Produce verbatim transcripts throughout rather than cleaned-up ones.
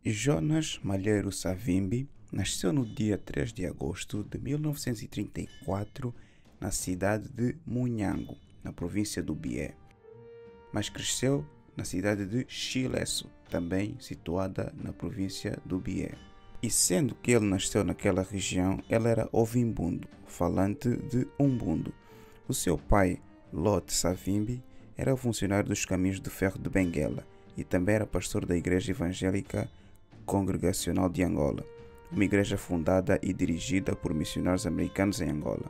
Jonas Malheiro Savimbi nasceu no dia três de agosto de mil novecentos e trinta e quatro na cidade de Munhango, na província do Bié, mas cresceu na cidade de Chilesso, também situada na província do Bié. E sendo que ele nasceu naquela região, ele era ovimbundo, falante de umbundo. O seu pai, Lot Savimbi, era funcionário dos caminhos de ferro de Benguela e também era pastor da Igreja Evangélica Congregacional de Angola, uma igreja fundada e dirigida por missionários americanos em Angola.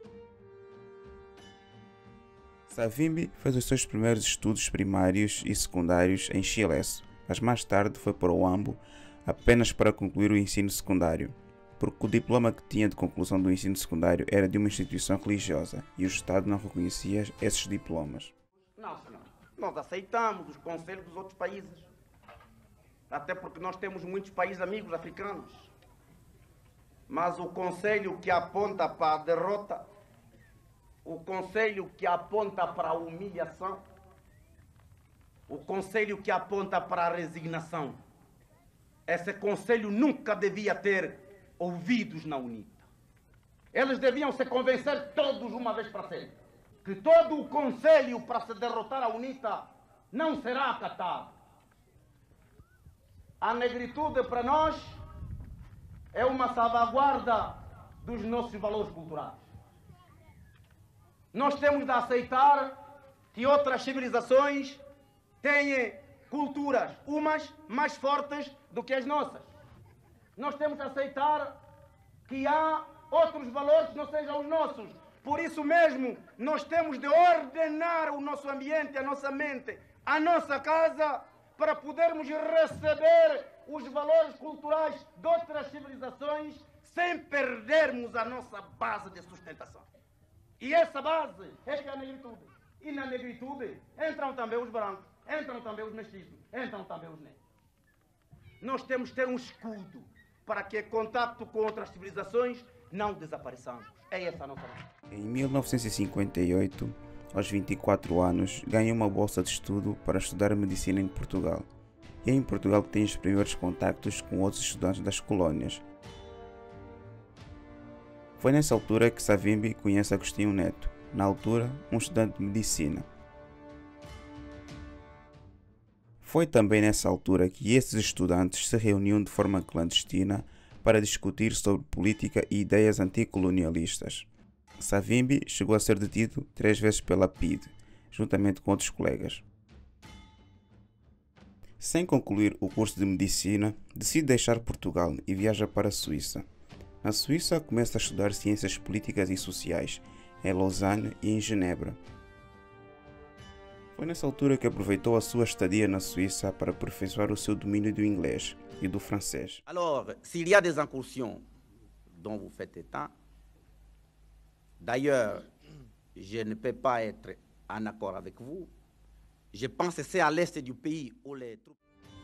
Savimbi fez os seus primeiros estudos primários e secundários em Chilesso, mas mais tarde foi para o Ambo apenas para concluir o ensino secundário, porque o diploma que tinha de conclusão do ensino secundário era de uma instituição religiosa e o Estado não reconhecia esses diplomas. Não, senhor. Nós aceitamos os conselhos dos outros países, até porque nós temos muitos países amigos africanos, mas o conselho que aponta para a derrota, o conselho que aponta para a humilhação, o conselho que aponta para a resignação, esse conselho nunca devia ter ouvidos na UNITA. Eles deviam se convencer todos uma vez para sempre que todo o conselho para se derrotar a UNITA não será acatado. A negritude para nós é uma salvaguarda dos nossos valores culturais. Nós temos de aceitar que outras civilizações têm culturas, umas mais fortes do que as nossas. Nós temos de aceitar que há outros valores que não sejam os nossos. Por isso mesmo, nós temos de ordenar o nosso ambiente, a nossa mente, a nossa casa, para podermos receber os valores culturais de outras civilizações sem perdermos a nossa base de sustentação. E essa base é que é a negritude. E na negritude entram também os brancos, entram também os mestiços, entram também os negros. Nós temos de ter um escudo para que, em contato com outras civilizações, não desapareçamos. É essa a nossa luta. Em mil novecentos e cinquenta e oito, aos vinte e quatro anos, ganhou uma bolsa de estudo para estudar medicina em Portugal. E é em Portugal que tem os primeiros contactos com outros estudantes das colónias. Foi nessa altura que Savimbi conhece Agostinho Neto, na altura um estudante de medicina. Foi também nessa altura que esses estudantes se reuniam de forma clandestina para discutir sobre política e ideias anticolonialistas. Savimbi chegou a ser detido três vezes pela P I D, juntamente com outros colegas. Sem concluir o curso de medicina, decide deixar Portugal e viaja para a Suíça. Na Suíça, começa a estudar ciências políticas e sociais, em Lausanne e em Genebra. Foi nessa altura que aproveitou a sua estadia na Suíça para aperfeiçoar o seu domínio do inglês e do francês. Alors, s'il y a des incursions dont vous faites état, d'ailleurs, je ne peux pas être en accord avec vous. Je pense que c'est à l'est du pays où les troupes...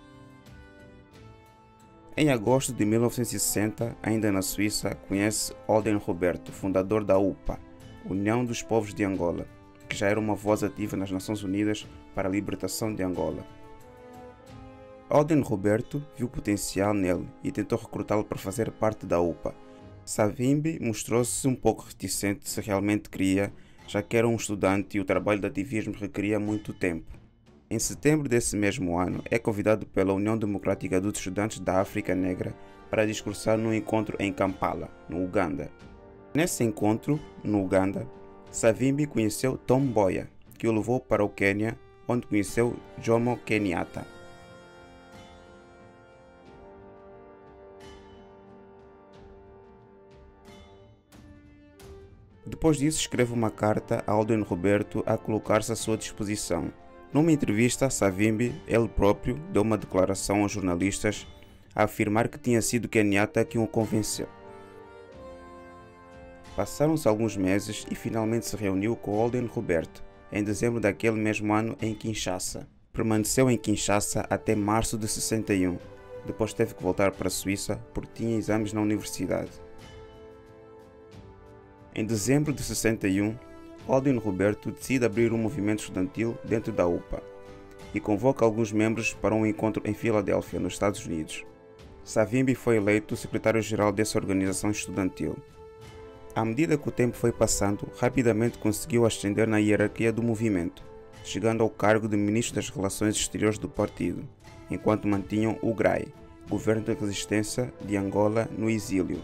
Em agosto de mil novecentos e sessenta, ainda na Suíça, conhece Olden Roberto, fundador da U P A, União dos Povos de Angola, que já era uma voz ativa nas Nações Unidas para a libertação de Angola. Olden Roberto viu potencial nele e tentou recrutá-lo para fazer parte da U P A. Savimbi mostrou-se um pouco reticente se realmente queria, já que era um estudante e o trabalho de ativismo requeria muito tempo. Em setembro desse mesmo ano, é convidado pela União Democrática dos Estudantes da África Negra para discursar num encontro em Kampala, no Uganda. Nesse encontro, no Uganda, Savimbi conheceu Tom Mboya, que o levou para o Quênia, onde conheceu Jomo Kenyatta. Depois disso, escreve uma carta a Olden Roberto a colocar-se à sua disposição. Numa entrevista, Savimbi, ele próprio, deu uma declaração aos jornalistas a afirmar que tinha sido Kenyatta quem o convenceu. Passaram-se alguns meses e finalmente se reuniu com Olden Roberto, em dezembro daquele mesmo ano em Kinshasa. Permaneceu em Kinshasa até março de sessenta e um, depois teve que voltar para a Suíça porque tinha exames na universidade. Em dezembro de sessenta e um, Olden Roberto decide abrir um movimento estudantil dentro da U P A e convoca alguns membros para um encontro em Filadélfia, nos Estados Unidos. Savimbi foi eleito secretário-geral dessa organização estudantil. À medida que o tempo foi passando, rapidamente conseguiu ascender na hierarquia do movimento, chegando ao cargo de ministro das Relações Exteriores do partido, enquanto mantinham o G R A I, Governo de Resistência de Angola, no exílio.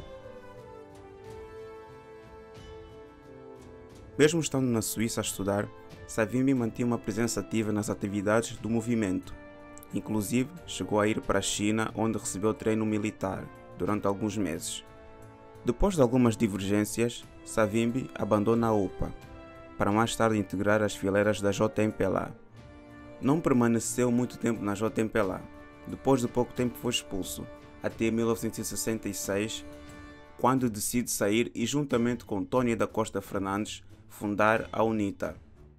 Mesmo estando na Suíça a estudar, Savimbi mantinha uma presença ativa nas atividades do movimento. Inclusive, chegou a ir para a China, onde recebeu treino militar durante alguns meses. Depois de algumas divergências, Savimbi abandona a U P A, para mais tarde integrar as fileiras da J M P L A. Não permaneceu muito tempo na J M P L A. Depois de pouco tempo foi expulso, até mil novecentos e sessenta e seis, quando decide sair e, juntamente com Tony da Costa Fernandes, fundar a UNITA.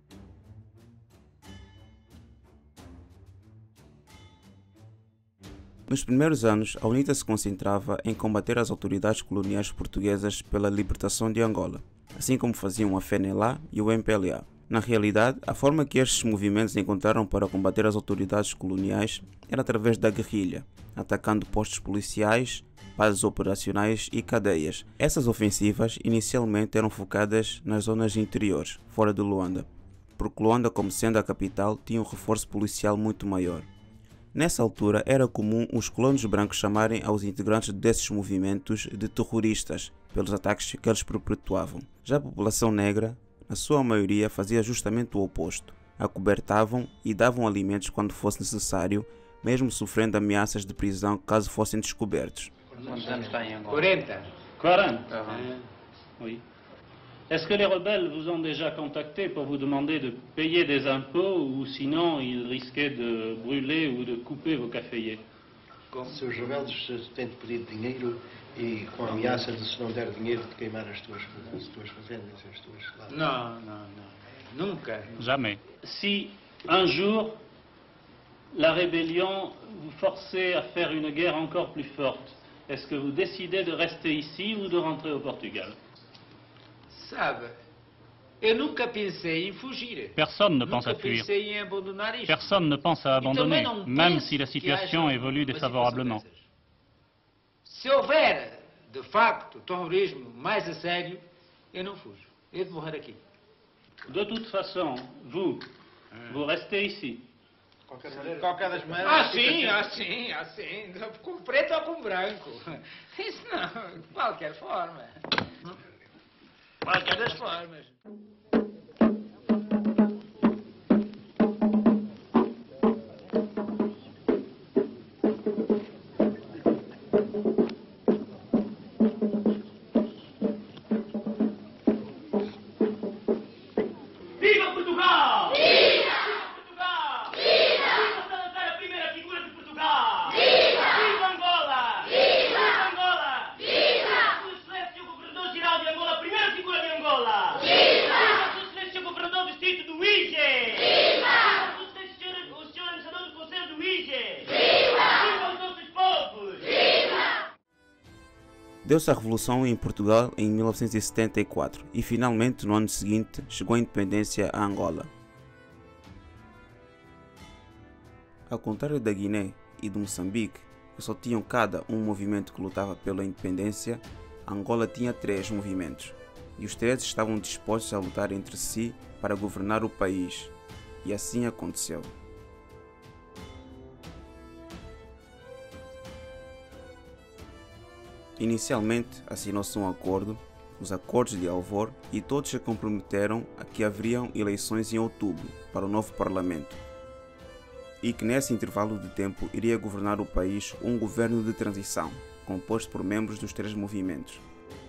Nos primeiros anos, a UNITA se concentrava em combater as autoridades coloniais portuguesas pela libertação de Angola, assim como faziam a F N L A e o M P L A. Na realidade, a forma que estes movimentos encontraram para combater as autoridades coloniais era através da guerrilha, atacando postos policiais, bases operacionais e cadeias. Essas ofensivas inicialmente eram focadas nas zonas interiores, fora de Luanda, porque Luanda, como sendo a capital, tinha um reforço policial muito maior. Nessa altura, era comum os colonos brancos chamarem aos integrantes desses movimentos de terroristas, pelos ataques que eles perpetuavam. Já a população negra, na sua maioria, fazia justamente o oposto. Acobertavam e davam alimentos quando fosse necessário, mesmo sofrendo ameaças de prisão caso fossem descobertos. Quantos anos tem em Angola? quarenta. quarante. Uh-huh. Oui. Est-ce que les rebelles vous ont déjà contacté pour vous demander de payer des impôts ou sinon ils risquaient de brûler ou de couper vos caféiers? Se os rebeldes têm de pedir dinheiro e com a ameaça de, se não der dinheiro, de queimar as tuas, as tuas fazendas, as tuas... Non, non, non. Nunca. Jamais. Si un jour la rébellion vous forçait à faire une guerre encore plus forte, est-ce que vous décidez de rester ici ou de rentrer au Portugal? Sabe, eu nunca pensei em fugir. Personne ne pense Nunca à fuir. pensei em abandonar isto. Personne ne pense à E abandonner, também não même penso si la que situation haja évolue uma défavorablement. situação dessas. Se houver, de facto, terrorismo mais a sério, eu não fujo. Eu de morrer aqui. De toute façon, vous, vous restez ici. Qualquer maneira... Qualquer das maneiras. Ah, sim, ah, sim, ah, sim. Com preto ou com branco. Isso não, de qualquer forma. Qualquer das formas. Viva Portugal! Viva! Portugal! Viva! Viva Salazar, a primeira figura de Portugal! Viva! Viva Angola! Viva! Angola! Viva! Sua Excelência o Governador-Geral de Angola, a primeira figura de Angola! Viva! Sua Excelência o Governador do Distrito do Ige! Viva! Sua Excelência o Senhor Administrador do Conselho do Ige! Viva! Viva os nossos povos! Viva! Deu-se a Revolução em Portugal em mil novecentos e setenta e quatro e finalmente no ano seguinte chegou a independência a Angola. Ao contrário da Guiné e de Moçambique, que só tinham cada um movimento que lutava pela independência, Angola tinha três movimentos e os três estavam dispostos a lutar entre si para governar o país, e assim aconteceu. Inicialmente assinou-se um acordo, os Acordos de Alvor, e todos se comprometeram a que haveriam eleições em outubro para o novo Parlamento e que nesse intervalo de tempo iria governar o país um governo de transição, composto por membros dos três movimentos.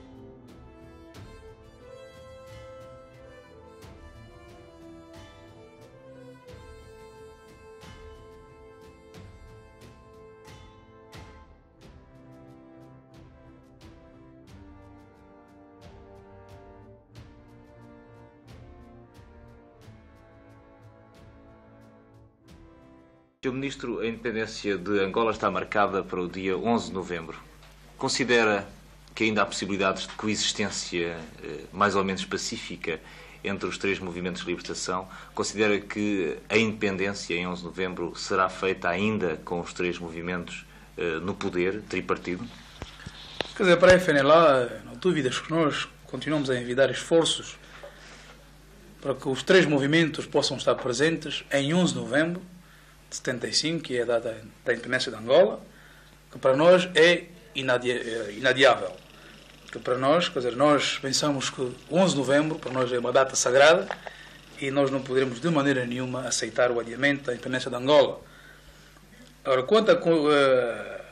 senhor Ministro, a independência de Angola está marcada para o dia onze de novembro. Considera que ainda há possibilidades de coexistência eh, mais ou menos pacífica entre os três movimentos de libertação? Considera que a independência em onze de novembro será feita ainda com os três movimentos uh, no poder tripartido? Quer dizer, para a F N L A, não há dúvidas que nós continuamos a envidar esforços para que os três movimentos possam estar presentes em onze de novembro de setenta e cinco, que é a data da independência de Angola, que para nós é inadia inadiável. Que para nós, quer dizer, nós pensamos que onze de novembro para nós é uma data sagrada e nós não poderemos de maneira nenhuma aceitar o adiamento da independência de Angola. Agora, quanto a uh,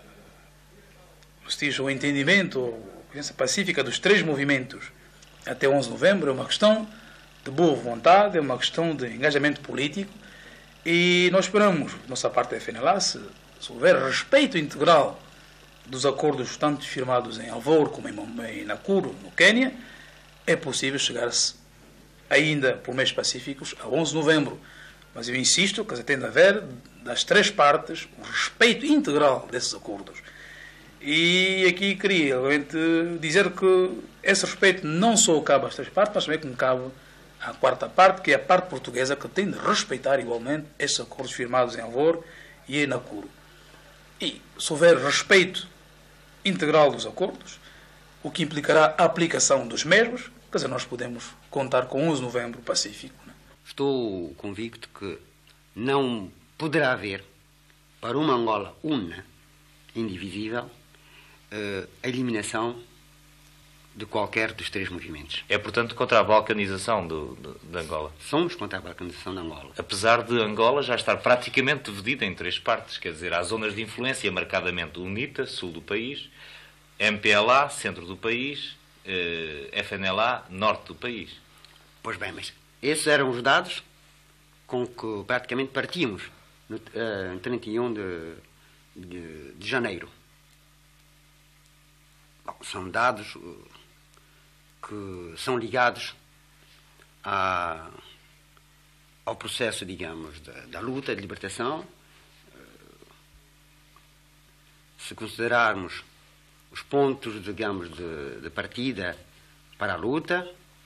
o entendimento, a presença pacífica dos três movimentos até onze de novembro, é uma questão de boa vontade, é uma questão de engajamento político e nós esperamos, nossa parte da F N L A, se, se houver respeito integral dos acordos tanto firmados em Alvor como em Nakuru, no Quênia, é possível chegar-se ainda por meios pacíficos a onze de novembro. Mas eu insisto que tem de haver das três partes o respeito integral desses acordos. E aqui queria realmente dizer que esse respeito não só cabe às três partes, mas também como cabe à quarta parte, que é a parte portuguesa, que tem de respeitar igualmente esses acordos firmados em Alvor e em Nakuru. E se houver respeito integral dos acordos, o que implicará a aplicação dos mesmos, quer dizer, nós podemos contar com onze de novembro pacífico. Não é? Estou convicto que não poderá haver, para uma Angola una, indivisível, a eliminação de qualquer dos três movimentos. É, portanto, contra a balcanização do, do, de Angola? Somos contra a balcanização de Angola. Apesar de Angola já estar praticamente dividida em três partes, quer dizer, há zonas de influência marcadamente UNITA, sul do país, M P L A, centro do país, eh, F N L A, norte do país. Pois bem, mas esses eram os dados com que praticamente partíamos no, uh, em trinta e um de, de, de janeiro. Bom, são dados uh, que são ligados a, ao processo, digamos, da, da luta de libertação. Uh, se considerarmos os pontos, digamos, de, de partida para a luta,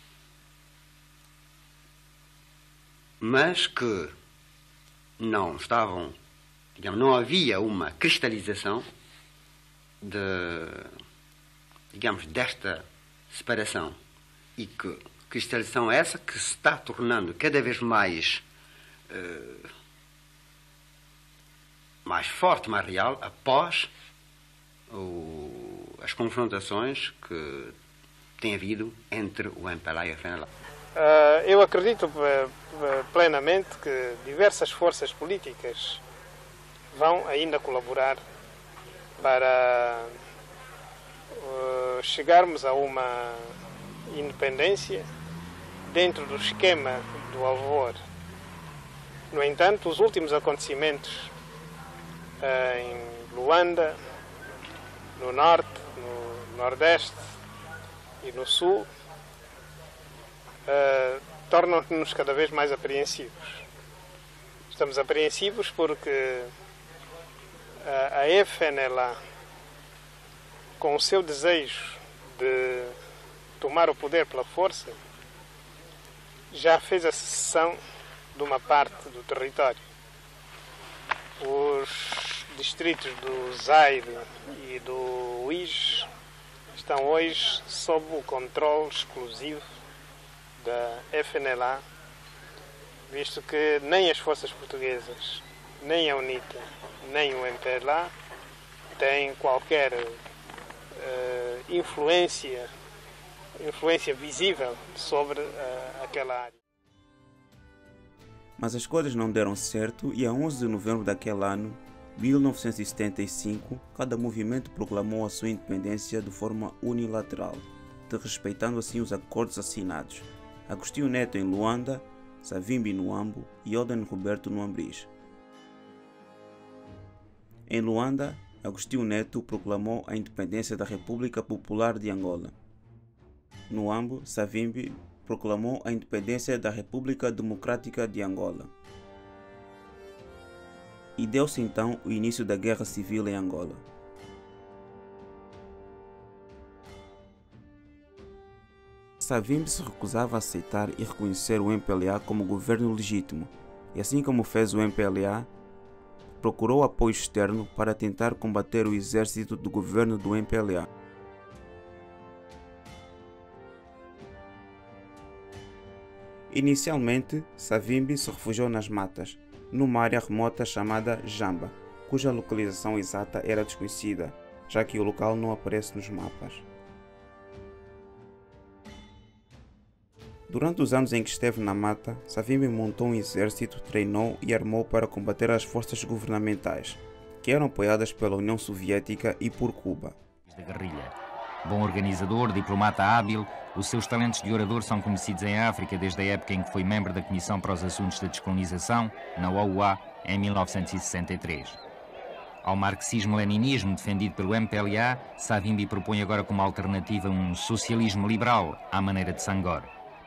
mas que não estavam, digamos, não havia uma cristalização de, digamos, desta separação, e que cristalização é essa que se está tornando cada vez mais uh, mais forte, mais real, após o, as confrontações que tem havido entre o M P L A e a F N L A. Uh, eu acredito uh, plenamente que diversas forças políticas vão ainda colaborar para uh, chegarmos a uma independência dentro do esquema do Alvor. No entanto, os últimos acontecimentos uh, em Luanda, no Norte, no Nordeste e no Sul, Uh, tornam-nos cada vez mais apreensivos. Estamos apreensivos porque uh, a F N L A, com o seu desejo de tomar o poder pela força, já fez a secessão de uma parte do território. Os distritos do Zaire e do Uís estão hoje sob o controle exclusivo da F N L A, visto que nem as forças portuguesas, nem a UNITA, nem o M P L A têm qualquer uh, influência, influência visível sobre uh, aquela área. Mas as coisas não deram certo e a onze de novembro daquele ano, mil novecentos e setenta e cinco, cada movimento proclamou a sua independência de forma unilateral, desrespeitando assim os acordos assinados. Agostinho Neto em Luanda, Savimbi no Ambo e Olden Roberto no Ambris. Em Luanda, Agostinho Neto proclamou a independência da República Popular de Angola. No Ambo, Savimbi proclamou a independência da República Democrática de Angola. E deu-se então o início da Guerra Civil em Angola. Savimbi se recusava a aceitar e reconhecer o M P L A como governo legítimo, e assim como fez o M P L A, procurou apoio externo para tentar combater o exército do governo do M P L A. Inicialmente, Savimbi se refugiou nas matas, numa área remota chamada Jamba, cuja localização exata era desconhecida, já que o local não aparece nos mapas. Durante os anos em que esteve na mata, Savimbi montou um exército, treinou e armou para combater as forças governamentais, que eram apoiadas pela União Soviética e por Cuba. Da guerrilha. Bom organizador, diplomata hábil, os seus talentos de orador são conhecidos em África desde a época em que foi membro da Comissão para os Assuntos da Descolonização, na O U A, em mil novecentos e sessenta e três. Ao marxismo-leninismo defendido pelo M P L A, Savimbi propõe agora como alternativa um socialismo liberal, à maneira de Sangor.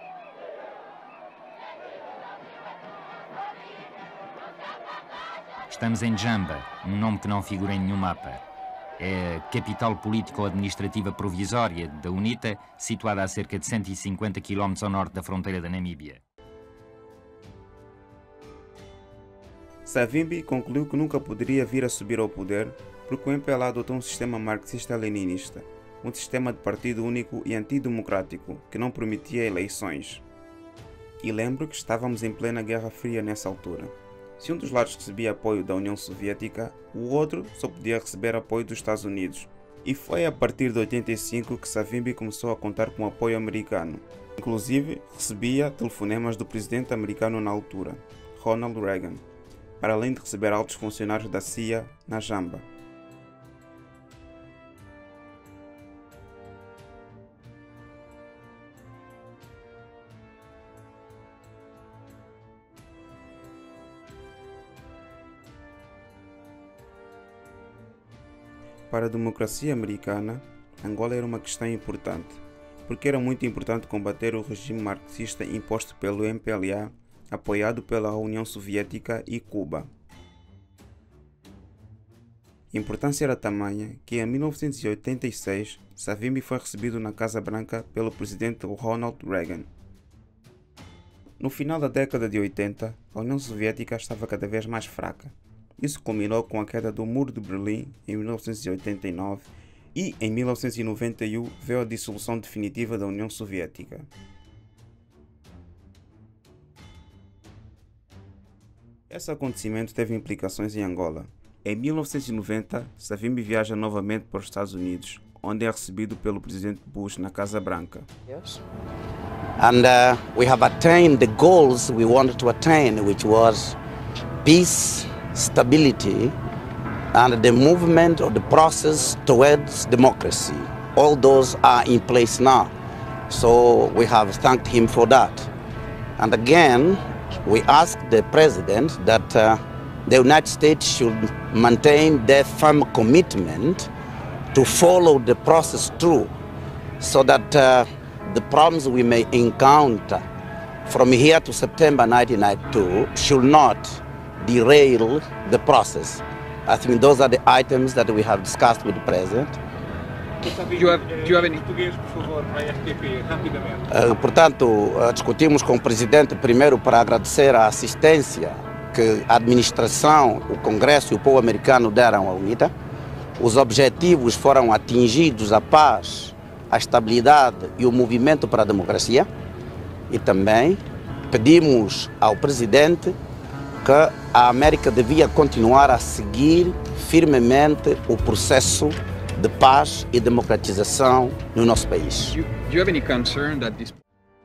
Estamos em Jamba, um nome que não figura em nenhum mapa. É a capital político-administrativa provisória da UNITA, situada a cerca de cento e cinquenta quilómetros ao norte da fronteira da Namíbia. Savimbi concluiu que nunca poderia vir a subir ao poder porque o M P L A adotou um sistema marxista-leninista, um sistema de partido único e antidemocrático que não permitia eleições. E lembro que estávamos em plena Guerra Fria nessa altura. Se um dos lados recebia apoio da União Soviética, o outro só podia receber apoio dos Estados Unidos. E foi a partir de oitenta e cinco que Savimbi começou a contar com apoio americano. Inclusive, recebia telefonemas do presidente americano na altura, Ronald Reagan, para além de receber altos funcionários da C I A na Jamba. Para a democracia americana, Angola era uma questão importante, porque era muito importante combater o regime marxista imposto pelo M P L A, apoiado pela União Soviética e Cuba. A importância era tamanha que em mil novecentos e oitenta e seis, Savimbi foi recebido na Casa Branca pelo presidente Ronald Reagan. No final da década de oitenta, a União Soviética estava cada vez mais fraca. Isso culminou com a queda do Muro de Berlim em mil novecentos e oitenta e nove e, em mil novecentos e noventa e um, veio a dissolução definitiva da União Soviética. Esse acontecimento teve implicações em Angola. Em mil novecentos e noventa, Savimbi viaja novamente para os Estados Unidos, onde é recebido pelo presidente Bush na Casa Branca. Yes. And uh, we have attained the goals we wanted to attain, which was peace, stability, and the movement of the process towards democracy. All those are in place now. So we have thanked him for that. And again, we asked the president that uh, the United States should maintain their firm commitment to follow the process through, so that uh, the problems we may encounter from here to September nineteen ninety-two should not derail the process. I think those are the items that we have discussed with the President. Do you have, do you have any... Português, por favor, para a R T P, rapidamente. Uh, portanto, uh, discutimos com o Presidente primeiro para agradecer a assistência que a administração, o Congresso e o povo americano deram à UNITA. Os objetivos foram atingidos: a paz, a estabilidade e o movimento para a democracia. E também pedimos ao Presidente que a América devia continuar a seguir firmemente o processo de paz e democratização no nosso país. Do you, do you have any concern that this...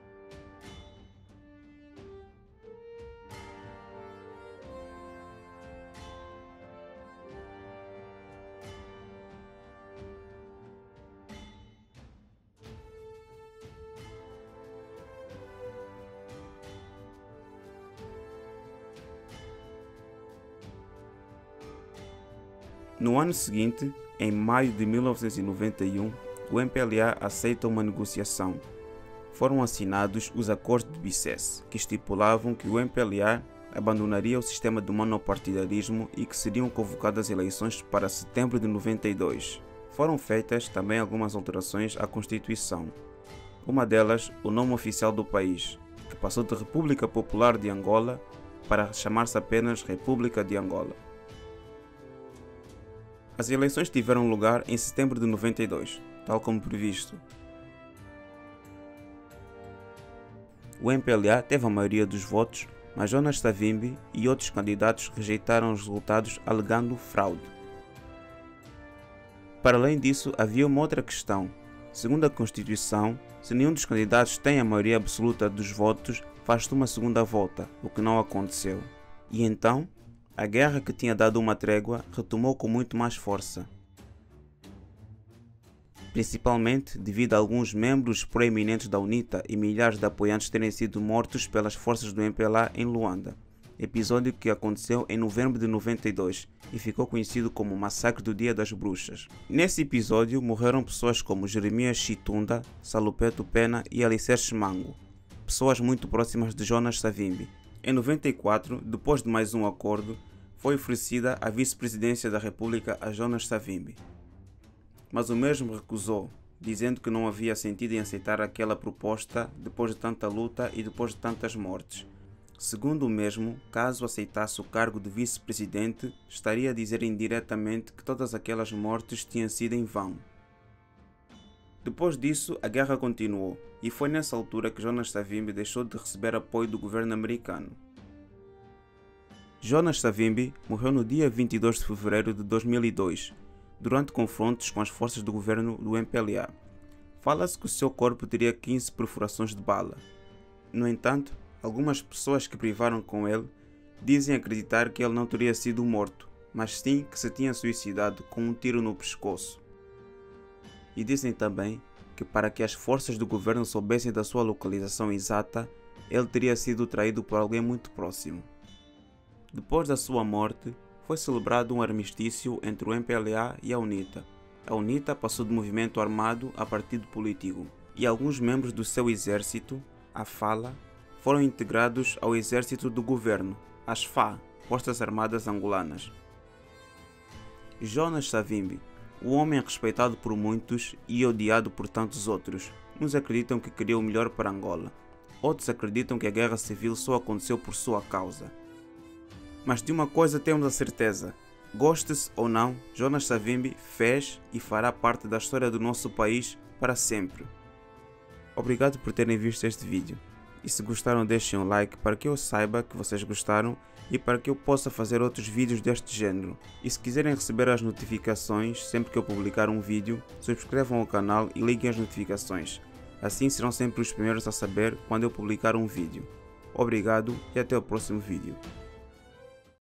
No ano seguinte, em maio de mil novecentos e noventa e um, o M P L A aceita uma negociação. Foram assinados os Acordos de Bicesse, que estipulavam que o M P L A abandonaria o sistema do monopartidarismo e que seriam convocadas eleições para setembro de noventa e dois. Foram feitas também algumas alterações à Constituição. Uma delas, o nome oficial do país, que passou de República Popular de Angola para chamar-se apenas República de Angola. As eleições tiveram lugar em setembro de noventa e dois, tal como previsto. O M P L A teve a maioria dos votos, mas Jonas Savimbi e outros candidatos rejeitaram os resultados alegando fraude. Para além disso, havia uma outra questão. Segundo a Constituição, se nenhum dos candidatos tem a maioria absoluta dos votos, faz-se uma segunda volta, o que não aconteceu. E então, a guerra que tinha dado uma trégua retomou com muito mais força. Principalmente devido a alguns membros proeminentes da UNITA e milhares de apoiantes terem sido mortos pelas forças do M P L A em Luanda, episódio que aconteceu em novembro de noventa e dois e ficou conhecido como o Massacre do Dia das Bruxas. Nesse episódio morreram pessoas como Jeremias Chitunda, Salupeto Pena e Alicerce Mango, pessoas muito próximas de Jonas Savimbi. Em noventa e quatro, depois de mais um acordo, foi oferecida a vice-presidência da República a Jonas Savimbi. Mas o mesmo recusou, dizendo que não havia sentido em aceitar aquela proposta depois de tanta luta e depois de tantas mortes. Segundo o mesmo, caso aceitasse o cargo de vice-presidente, estaria a dizer indiretamente que todas aquelas mortes tinham sido em vão. Depois disso, a guerra continuou, e foi nessa altura que Jonas Savimbi deixou de receber apoio do governo americano. Jonas Savimbi morreu no dia vinte e dois de fevereiro de dois mil e dois, durante confrontos com as forças do governo do M P L A. Fala-se que o seu corpo teria quinze perfurações de bala. No entanto, algumas pessoas que privaram com ele dizem acreditar que ele não teria sido morto, mas sim que se tinha suicidado com um tiro no pescoço. E dizem também que para que as forças do governo soubessem da sua localização exata, ele teria sido traído por alguém muito próximo. Depois da sua morte, foi celebrado um armistício entre o M P L A e a UNITA. A UNITA passou de movimento armado a partido político, e alguns membros do seu exército, a FALA, foram integrados ao exército do governo, as F A, Forças Armadas Angolanas. Jonas Savimbi, o homem respeitado por muitos e odiado por tantos outros, uns acreditam que queria o melhor para Angola, outros acreditam que a guerra civil só aconteceu por sua causa. Mas de uma coisa temos a certeza, goste-se ou não, Jonas Savimbi fez e fará parte da história do nosso país para sempre. Obrigado por terem visto este vídeo. E se gostaram, deixem um like para que eu saiba que vocês gostaram e para que eu possa fazer outros vídeos deste género. E se quiserem receber as notificações sempre que eu publicar um vídeo, subscrevam o canal e liguem as notificações. Assim serão sempre os primeiros a saber quando eu publicar um vídeo. Obrigado e até o próximo vídeo.